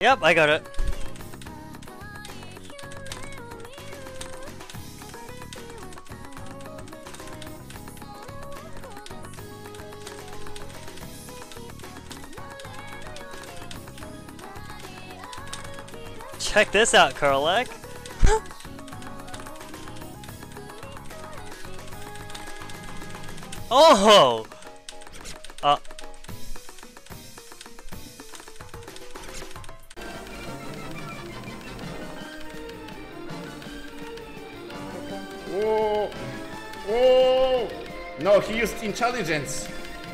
Yep, I got it. Check this out, Karlach. Oh! Whoa! Whoa! No, he used intelligence.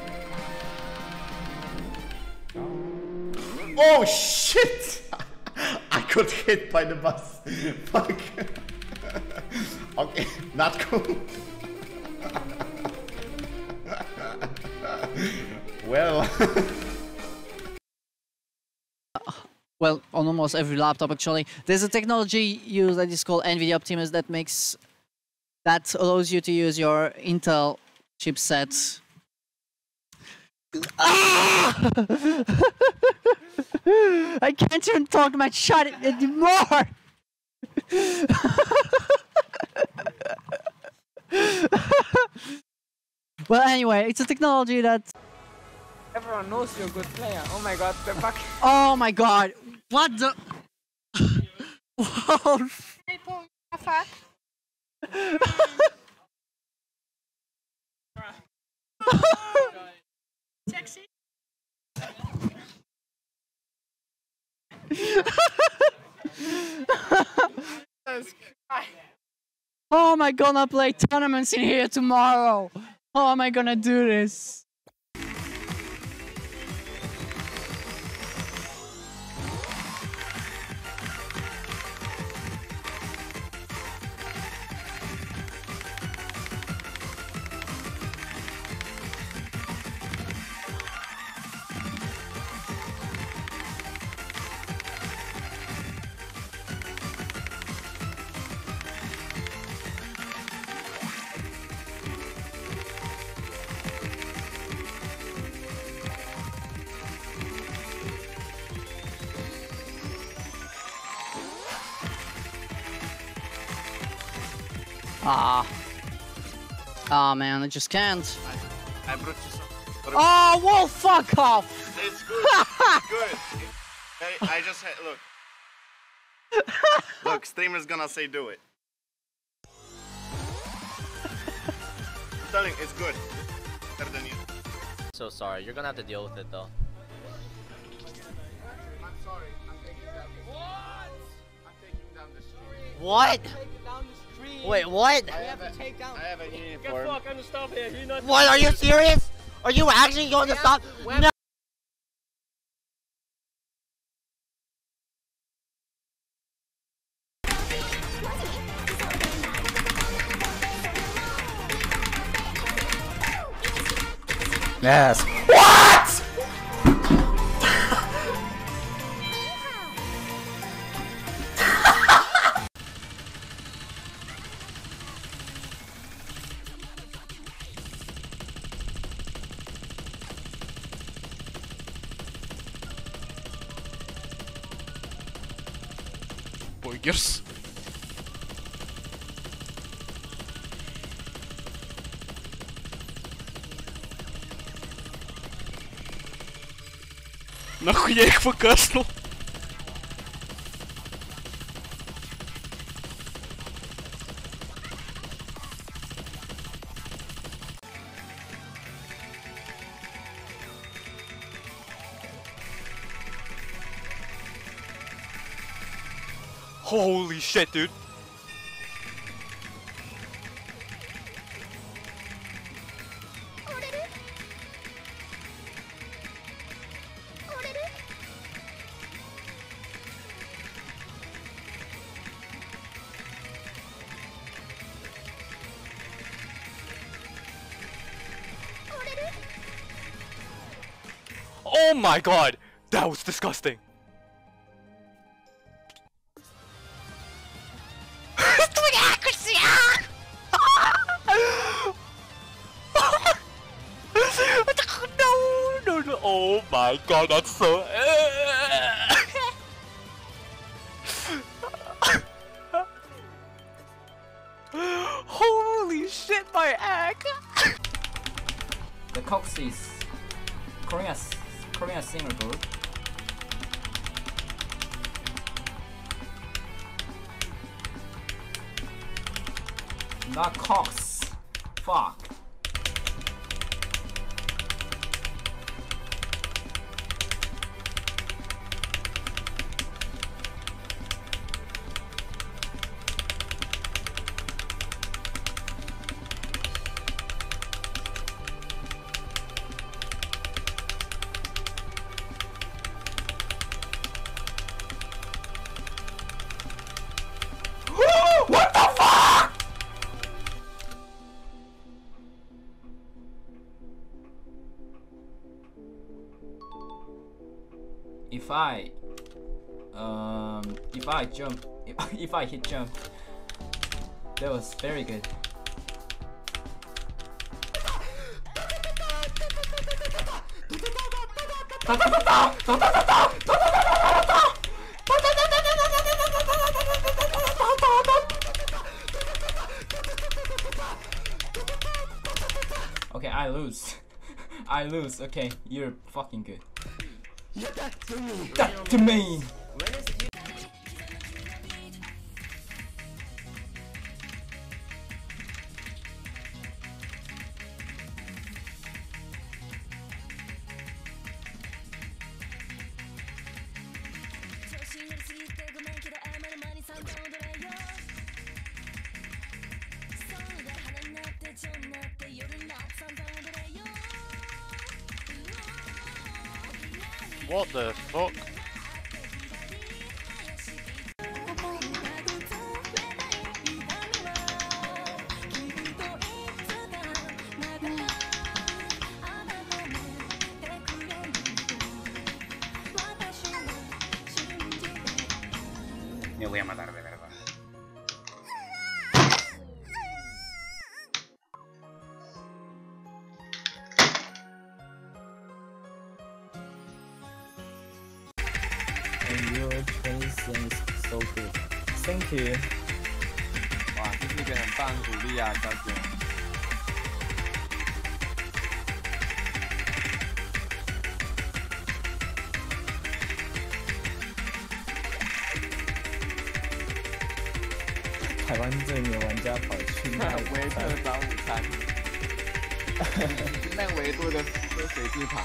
Oh shit! I got hit by the bus. Fuck. Okay, not cool. Well. Well, on almost every laptop actually. There's a technology used that is called NVIDIA Optimus that allows you to use your Intel chipset. Ah! I can't even talk my shot anymore. Well, anyway, it's a technology that everyone knows you're a good player. Oh my god, the fuck. Oh my god. What the? Whoa. Sexy. Oh, am I gonna play tournaments in here tomorrow? How am I gonna do this? Ah, man, I just can't. I brought you some. Oh, well, fuck off! It's good. It's good. I just had, look. Look, streamer's gonna say do it. I'm telling you, it's good. Better than you. So sorry, you're gonna have to deal with it though. I'm sorry. I'm taking down the What? I'm taking down the stream. What? Wait, what? I have a uniform. Get fuck, I'm gonna stop here. You're not. What? Are you serious? Are you actually going to stop? No. Yes. What? Бургерс. Нахуй я их выкаснул? Holy shit, dude. Oh my god, that was disgusting. No, no, no. Oh my god, that's so... The Coxies, Korean singer group. Not Cox. Fuck. What the fuck? If I jump, if I hit jump, that was very good. Okay, I lose. I lose. Okay, you're fucking good. Yeah, that to me. That to me. What the fuck? Me voy a matar de verdad. And your transition is so good. Thank you. 哇，这是一个很棒的鼓励啊，小姐。 台湾最牛玩家跑去那维特早午餐，那维多的水字旁。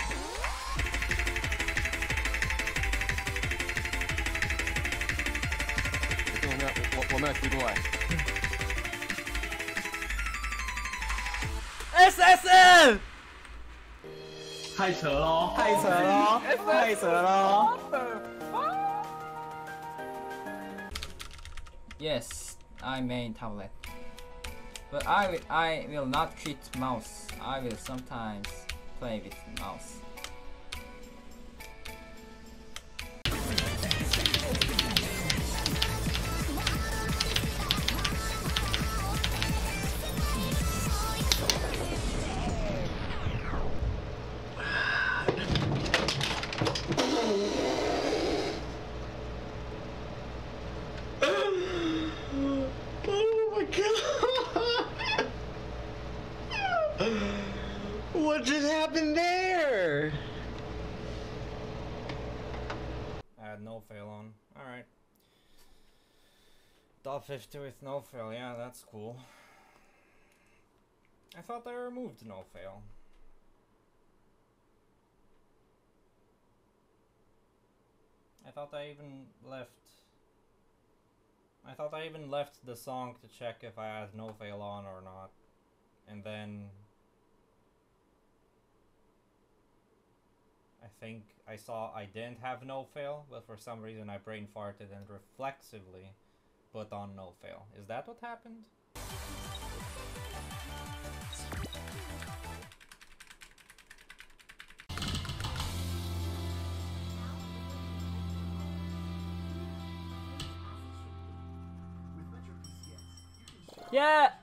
可是我没有吃过哎。 SSN 太扯喽！太扯喽！太扯喽！ Yes, I made tablet, but I will not cheat mouse. I will sometimes play with mouse. What just happened there? I had no fail on. Alright. Top 50 with no fail, yeah, that's cool. I thought I removed no fail. I thought I even left the song to check if I had no fail on or not. And then I think I saw I didn't have no fail, but for some reason I brain farted and reflexively put on no fail. Is that what happened? Yeah.